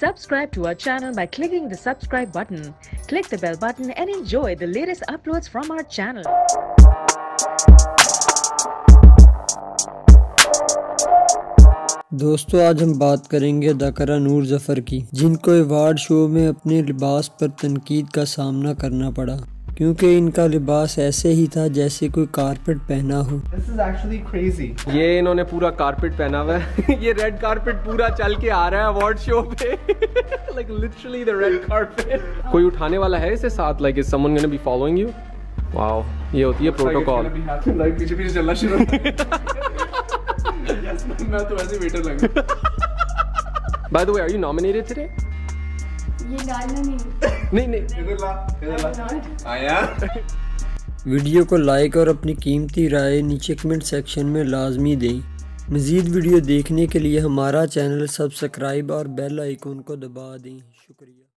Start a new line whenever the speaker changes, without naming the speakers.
Subscribe to our channel by clicking the subscribe button. Click the bell button and enjoy the latest uploads from our channel.
दोस्तों आज हम बात करेंगे अदाकारा नूर जफर की, जिनको अवार्ड शो में अपने लिबास पर तनकीद का सामना करना पड़ा क्योंकि इनका लिबास ऐसे ही था जैसे कोई कारपेट पहना हो।
This is actually crazy.
ये इन्होंने पूरा कारपेट पहना हुआ है ये रेड कारपेट पूरा चल के आ रहा है अवार्ड शो पे like literally the red carpet. कोई उठाने वाला है इसे साथ, like is someone gonna be following you? Wow, ये होती है प्रोटोकॉल।
Like पीछे पीछे चलना शुरू yes, मैं तो ऐसे वेटर लग।
By the way, are you nominated today?
ये गाना नहीं
इधर ला आया।
वीडियो को लाइक और अपनी कीमती राय नीचे कमेंट सेक्शन में लाजमी दें। मज़ीद वीडियो देखने के लिए हमारा चैनल सब्सक्राइब और बेल आइकन को दबा दें। शुक्रिया।